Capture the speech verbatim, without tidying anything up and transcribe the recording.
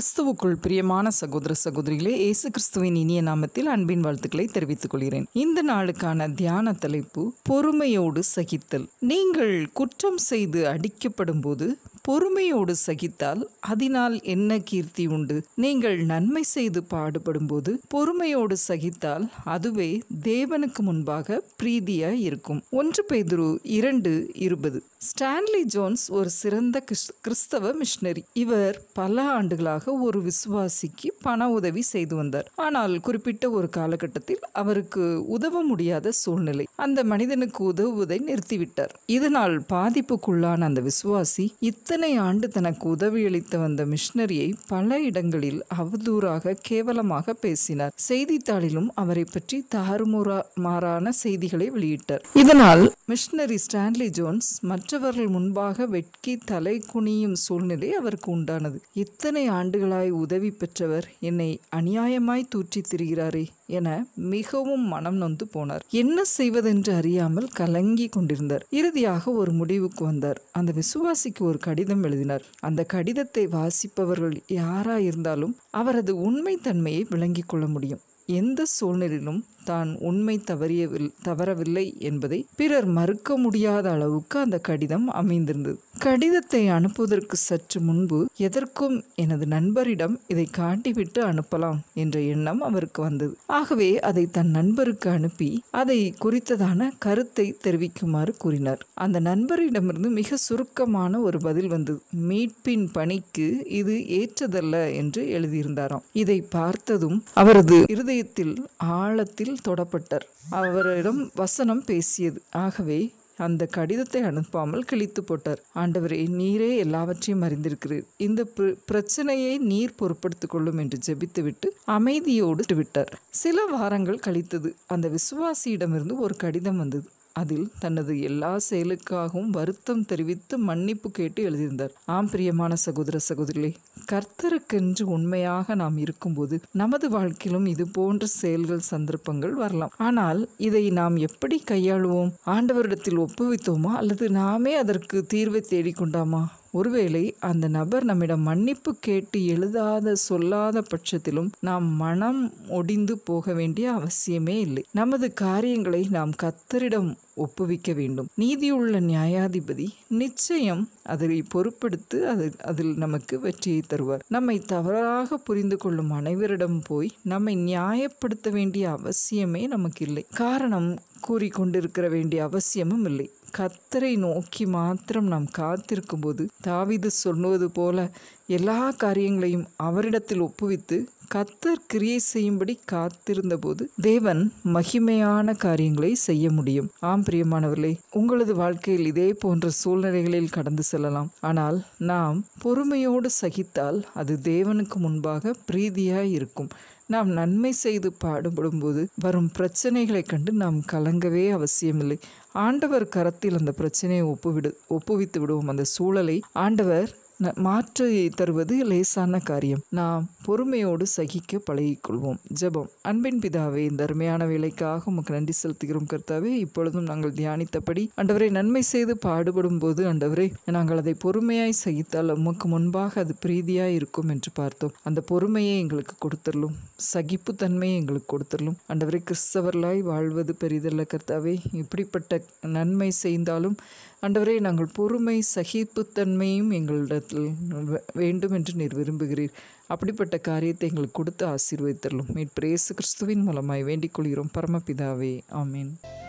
கிறிஸ்துவுக்குள் பிரியமான சகோதர சகோதரிகளே, இயேசு கிறிஸ்துவின் இனிய நாமத்தில் அன்பின் வாழ்த்துக்களை தெரிவித்துக் கொள்கிறேன். இந்த நாளுக்கான தியான தலைப்பு பொறுமையோடு சகித்தல். நீங்கள் குற்றம் செய்து அடிக்கப்படும் போது பொறுமையோடு சகித்தால் அதனால் என்ன கீர்த்தி உண்டு? நீங்கள் நன்மை செய்து பாடுபடும் போது பொறுமையோடு சகித்தால் அதுவே தேவனுக்கு முன்பாக பிரீதியாய் இருக்கும். ஒன்று பேதுரு இரண்டு இருபது. ஸ்டான்லி ஜோன்ஸ் ஒரு சிறந்த கிறிஸ்தவ மிஷனரி. இவர் பல ஆண்டுகளாக ஒரு விசுவாசிக்கு பண உதவி செய்து வந்தார். ஆனால் குறிப்பிட்ட ஒரு காலகட்டத்தில் அவருக்கு உதவ முடியாத சூழ்நிலை. அந்த மனிதனுக்கு உதவுவதை நிறுத்திவிட்டார். இதனால் பாதிப்புக்குள்ளான அந்த விசுவாசி இத்தனை ஆண்டு தனக்கு உதவியளித்த வந்த மிஷனரியை பல இடங்களில் அவதூறாக கேவலமாக பேசினார். செய்தித்தாளிலும் அவரை பற்றி தாறுமாறான செய்திகளை வெளியிட்டார். இதனால் மிஷனரி ஸ்டான்லி ஜோன்ஸ் மற்றவர்கள் முன்பாக வெட்கி தலை குனியும் சூழ்நிலை அவருக்கு உண்டானது. இத்தனை ஆண்டுகளாய் உதவி பெற்றவர் என்னை அநியாயமாய் தூற்றி திரிகிறாரே என மிகவும் மனம் நொந்து போனார். என்ன செய்வதென்று அறியாமல் கலங்கி கொண்டிருந்தார். இறுதியாக ஒரு முடிவுக்கு வந்தார். அந்த விசுவாசிக்கு ஒரு கடிதம் எழுதினார். அந்த கடிதத்தை வாசிப்பவர்கள் யாராயிருந்தாலும் அவரது உண்மை தன்மையை விளங்கிக் கொள்ள முடியும். எந்த சூழ்நிலையிலும் தான் உண்மை தவறியவில் தவறவில்லை என்பதை பிறர் மறுக்க முடியாத அளவுக்கு அந்த கடிதம் அமைந்திருந்தது. கடிதத்தை அனுப்புவதற்கு சற்று முன்பு எதற்கும் எனது நண்பரிடம் இதை காட்டிவிட்டு அனுப்பலாம் என்ற எண்ணம் அவருக்கு வந்தது. ஆகவே அதை தன் நண்பருக்கு அனுப்பி அதை குறித்ததான கருத்தை தெரிவிக்குமாறு கூறினார். அந்த நண்பரிடமிருந்து மிக சுருக்கமான ஒரு பதில் வந்தது. மீட்பின் பணிக்கு இது ஏற்றதல்ல என்று எழுதியிருந்தாராம். இதை பார்த்ததும் அவரது இருதயத்தில் ஆழத்தில் தொடப்பட்டார். அவரிடம் வசனம் பேசியது. ஆகவே அந்த கடிதத்தை அனுப்பாமல் கிழித்து போட்டார். ஆண்டவரே, நீரே எல்லாவற்றையும் அறிந்திருக்கிறீர். இந்த பிரச்சனையை நீர் பொறுப்படுத்திக் கொள்ளும் என்று ஜெபித்துவிட்டு அமைதியோடு விட்டார். சில வாரங்கள் கழித்தது. அந்த விசுவாசியிடமிருந்து ஒரு கடிதம் வந்தது. அதில் தனது எல்லா செயலுக்காகவும் வருத்தம் தெரிவித்து மன்னிப்பு கேட்டு எழுதியிருந்தார். ஆம் பிரியமான சகோதர சகோதரிகளே, கர்த்தருக்கென்று உண்மையாக நாம் இருக்கும்போது நமது வாழ்க்கையிலும் இது போன்ற செயல்கள் சந்தர்ப்பங்கள் வரலாம். ஆனால் இதை நாம் எப்படி கையாளுவோம்? ஆண்டவரிடத்தில் ஒப்புவித்தோமா அல்லது நாமே அதற்கு தீர்வை தேடிக்கொண்டாமா? ஒருவேளை அந்த நபர் நம்மிடம் மன்னிப்பு கேட்டு எழுதாத சொல்லாத பட்சத்திலும் நாம் மனம் ஒடிந்து போக வேண்டிய அவசியமே இல்லை. நமது காரியங்களை நாம் கர்த்தரிடம் ஒப்புவிக்க வேண்டும். நீதியுள்ள நியாயாதிபதி நிச்சயம் அதை பொறுப்படுத்து அது அதில் நமக்கு வெற்றியை தருவார். நம்மை தவறாக புரிந்து கொள்ளும் அனைவரிடம் போய் நம்மை நியாயப்படுத்த வேண்டிய அவசியமே நமக்கு இல்லை. காரணம் கூறிக்கொண்டிருக்கிற வேண்டிய அவசியமும் இல்லை. கர்த்தரை நோக்கி மாத்திரம் நாம் காத்திருக்கும் போது தாவீது சொன்னது போல எல்லா காரியங்களையும் அவரிடத்தில் ஒப்புவித்து கர்த்தர் கிரியை செய்யும்படி காத்திருந்த போது தேவன் மகிமையான காரியங்களை செய்ய முடியும். ஆம் பிரியமானவர்களே, உங்களது வாழ்க்கையில் இதே போன்ற சூழ்நிலைகளில் கடந்து செல்லலாம். ஆனால் நாம் பொறுமையோடு சகித்தால் அது தேவனுக்கு முன்பாக பிரீதியாய் இருக்கும். நாம் நன்மை செய்து பாடுபடும் போது வரும் பிரச்சனைகளை கண்டு நாம் கலங்கவே அவசியமில்லை. ஆண்டவர் கரத்தில் அந்த பிரச்சனையை ஒப்புவிடு ஒப்புவித்து விடுவோம். அந்த சூழலை ஆண்டவர் மாற்றி தருவது லேசான காரியம். நாம் பொறுமையோடு சகிக்க பழகிக்கொள்வோம். ஜெபம். அன்பின் பிதாவே, இந்த அருமையான வேலைக்காக உமக்கு நன்றி செலுத்துகிறோம் கர்த்தாவே. இப்பொழுதும் நாங்கள் தியானித்தபடி ஆண்டவரை நன்மை செய்து பாடுபடும் போது ஆண்டவரே நாங்கள் அதை பொறுமையாய் சகித்தால் உமக்கு முன்பாக அது பிரீதியாய் இருக்கும் என்று பார்த்தோம். அந்த பொறுமையை எங்களுக்கு கொடுத்துடலும், சகிப்புத்தன்மையை எங்களுக்கு கொடுத்துடலும். ஆண்டவரை கிறிஸ்தவர்களாய் வாழ்வது பெரிதல்ல கர்த்தாவே. இப்படிப்பட்ட நன்மை செய்தாலும் ஆண்டவரே நாங்கள் பொறுமை சகிப்புத்தன்மையும் எங்களிடத்தில் வேண்டும் என்று நீர் விரும்புகிறீர். அப்படிப்பட்ட காரியத்தை எங்களுக்கு கொடுத்து ஆசீர்வதித்தரலும். மீட்பர் இயேசு கிறிஸ்துவின் மூலமாய் வேண்டிக் கொள்கிறோம் பரமபிதாவே. ஆமீன்.